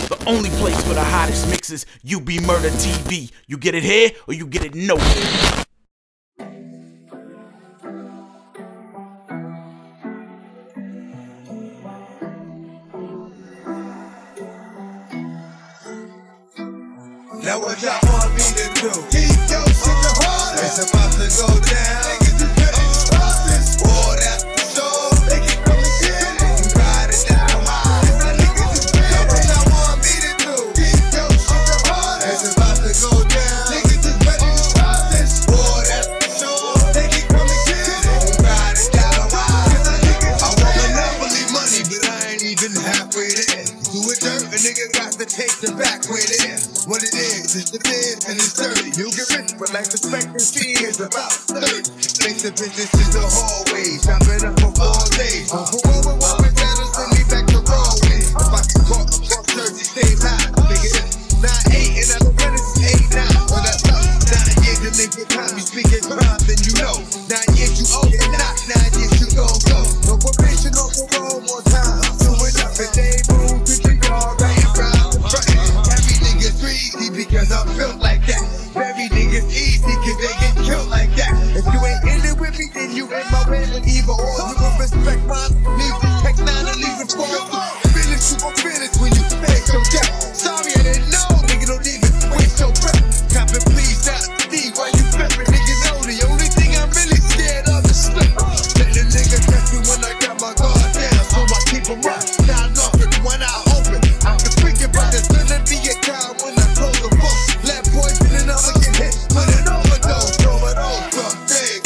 The only place for the hottest mixes, UB Murder TV. You get it here or you get it nowhere. Now what y'all want me to do? Keep your shit the hardest. It's about to go down. Niggas is ready to start this war. That's for sure. They keep coming in. You ride it down. My niggas is ready. Now what y'all want me to do? Keep your shit the hardest. It's about to go down. Niggas is ready to start this war. That's for sure. They keep coming in. You ride it down. I want monopoly money, but I ain't even halfway there. Do it dirt, a nigga got to take the back way there. What it is, it's the bid and it's dirty. You get rich, but life expectancy is about 30. Face the business is the hallway. Shopping up for 4 days. For over walking down and send me back to Broadway. If I get caught, I'm from Jersey, stay high. Nigga, it's 9-8 and I'm the is 8-9. Well, that's up. 9 years, the nigga time you speaking crime, then you know. 9 years you owe it not. 9 years you gon' go. No probation on the road, more time. Doing nothing, they move to the car, right around the front. Easy because I'm built like that. Very niggas easy cause they get killed like that. If you ain't in it with me, then you in my way with either or. You gon' respect mine, leave the tech 9 and leave it for finish, you gon' finish when you make your death. Sorry I didn't know, nigga don't even waste your breath. Cop it please, not see why you flippin'. Nigga know the only thing I'm really scared of is slip. Let the nigga catch me when I got my guard down, so I keep 'em up. Down off it when I open. I'm just thinking about this, gonna be a time when I close the book. Let poison and I'ma get hit with an overdose. Overdose, drug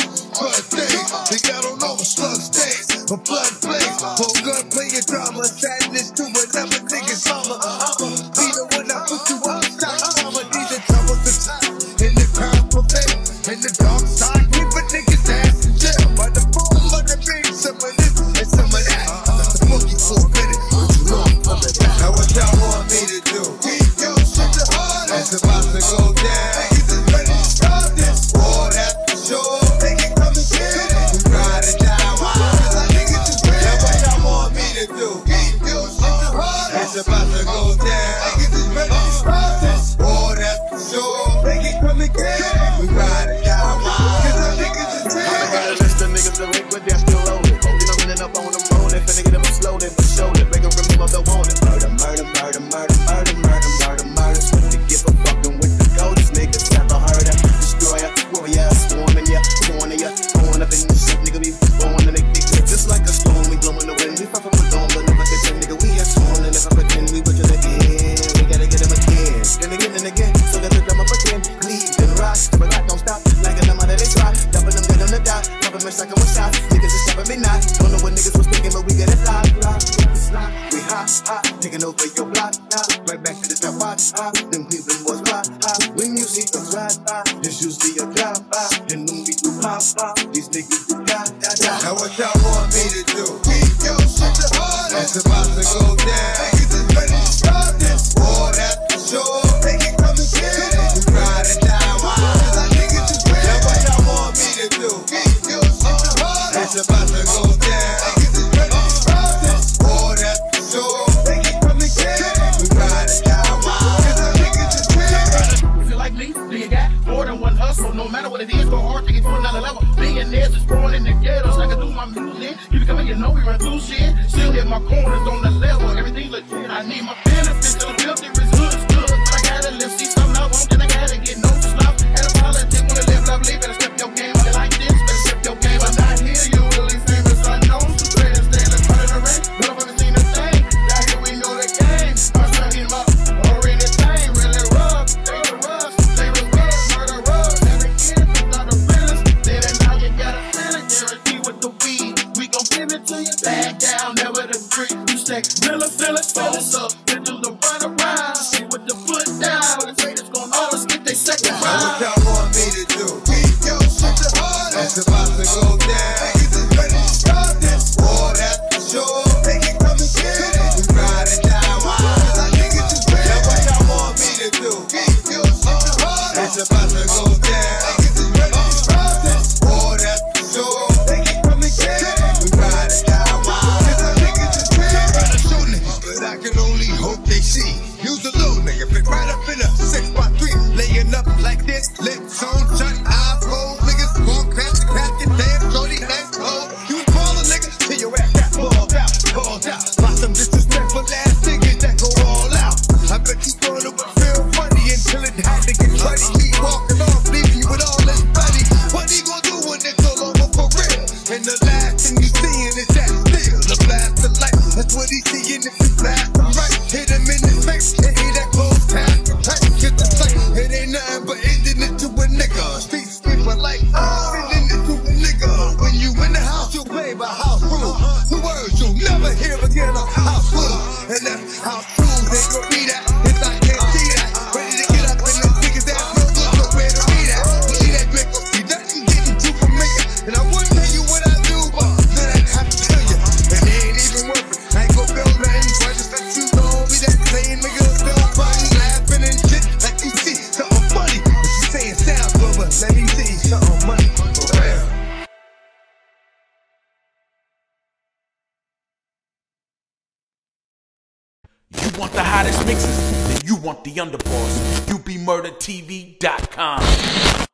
days. Think I don't know what slugs days. A blood blaze, whole gun playing drama. Sadness to another nigga's mama. I'ma be the one that put you on the side. I'ma need the troubles inside. In the crowd for fame. In the dark side, keep a nigga's ass in jail. By the phone, by the big, some of this and some of that. That's the boogie for a minute, but you know I'm coming back. Now what y'all want me to do? Keep your shit the hardest. It's about to go down. Niggas is ready to start this war, that's for sure. They keep coming in. We ride it down. Niggas is ready. Now what y'all want me to do? Keep your shit the hardest. It's about to go down. Niggas is ready to start this war, that's for sure. They keep coming in. We ride it down. Niggas is ready. I got a list of niggas that wait, but they're still loaded. You know, running up on them rolling. For nigga, them slowly for shoulder. Make them remember the wanted. Murder, murder, murder, murder, murder, murder, murder, murder. Switch to give a fucking with the coldest niggas never heard of. Destroyer, warrior, swarming ya, warning ya. Going up in the shit, nigga, we born to make niggas. Just like a storm, we blowing the wind. We far from a dawn, but never get nigga. We have sworn and never pretend we butcher again. We gotta get him again. And again and again. So that the dumb up again. Leave and rock, but life don't stop. Like a number that they try. Dumping them dead on the dot. Pumping me like I'm a shot. Niggas is stopping me not. Don't know what niggas was thinking, but we get it locked. We hot, taking over your block, right back to the top watch, them Cleveland boys rock, when you see us ride, it's usually a drop, and when we do pop, these niggas do die. Now what y'all want me to do? Keep your shit the hardest. It's about to go down. Niggas is ready to start this war, that's for sure. They keep coming in. We ride it down. Niggas is ready. Now what y'all want me to do? Keep your shit the hardest. It's about to go down. Niggas is ready to start this war, that's for sure. They keep coming in. We ride it down. Niggas is ready. If you like me, do you got more than one hustle? No matter what it is, go hard, take it to another level. Millionaires is growing in the ghettos. I can do my music. You come in, you know we run through shit. Still hit my corners on the level. Everything legit. I need my benefits. The filthy is hood good. But I gotta live, see something I want, then I gotta get no slop. And a politics wanna live lovely. Better step your game. I like this, better step your game. I'm not here, you really famous. I know some traders, stay in the front of the ring. But I've never seen a thing. Out here we know the game. I'm trying him up. Or anything, really rough. They the rough, they the rough, murder rough. Every kid got the realest. Then and now you got a feeling, guarantee with the weed. We gon' give it to you. Back down, never the free. You stack want the hottest mixes, then you want the underboss. UBMurderTV.com.